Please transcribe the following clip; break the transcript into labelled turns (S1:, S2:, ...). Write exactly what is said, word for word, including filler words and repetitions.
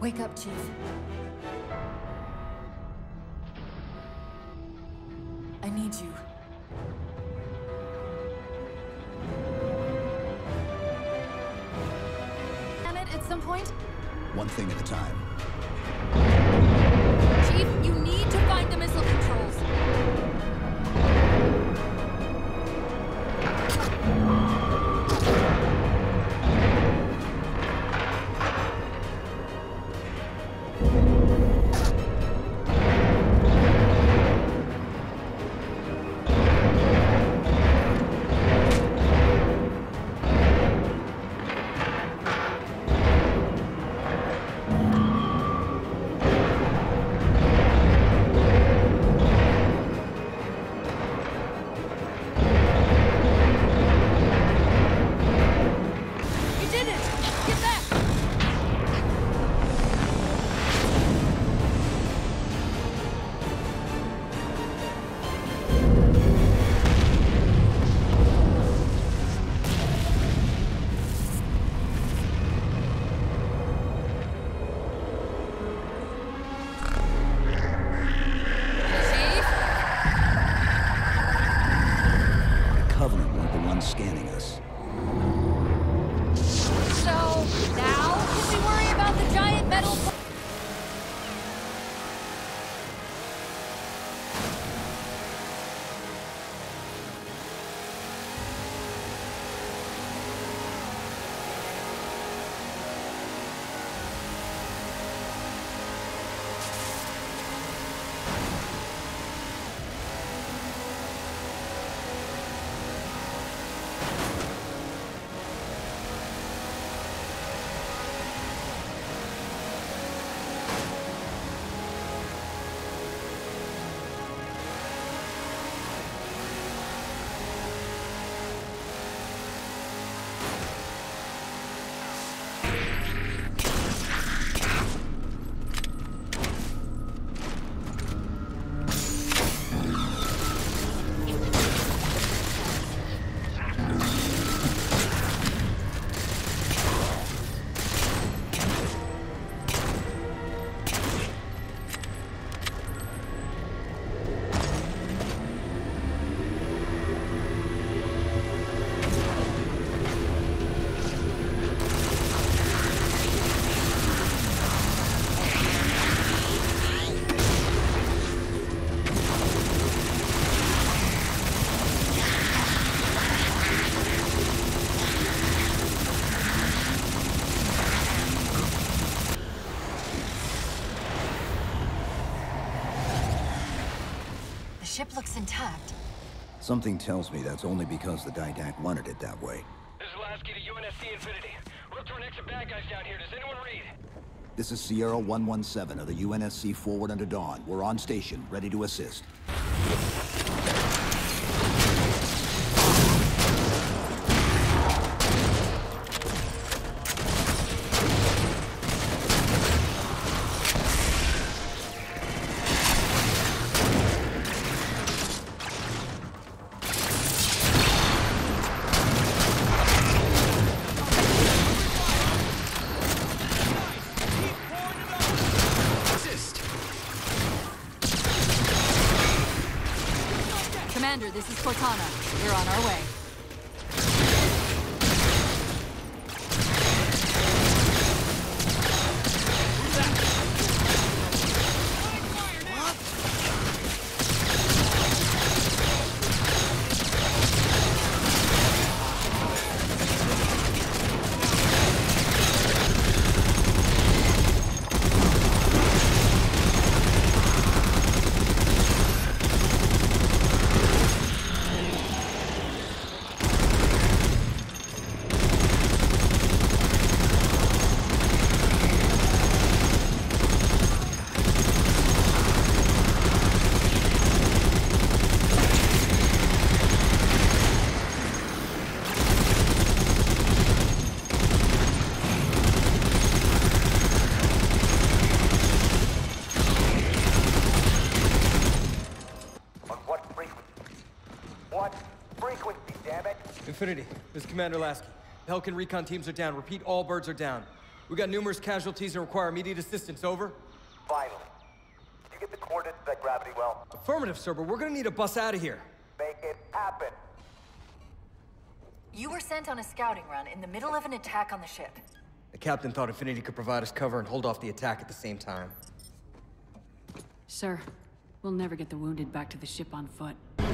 S1: Wake up, Chief. I need you. Planet at some point?
S2: One thing at a time.
S1: Chief, you need to find the missile controls.
S2: Scanning us.
S1: So, now can we worry about the giant metal... The ship looks intact.
S2: Something tells me that's only because the Didact wanted it that way.
S3: This is Lasky to U N S C Infinity. We're up to our next bad guys down here. Does anyone read?
S2: This is Sierra one one seven of the U N S C Forward Under Dawn. We're on station, ready to assist.
S1: Commander, this is Cortana. We're on our way.
S4: Infinity, this is Commander Lasky. Pelican recon teams are down. Repeat, all birds are down. We got numerous casualties and require immediate assistance, over.
S5: Vital. Did you get the coordinates of that gravity well?
S4: Affirmative, sir, but we're gonna need a bus out of here.
S5: Make it happen.
S6: You were sent on a scouting run in the middle of an attack on the ship.
S4: The captain thought Infinity could provide us cover and hold off the attack at the same time.
S1: Sir, we'll never get the wounded back to the ship on foot.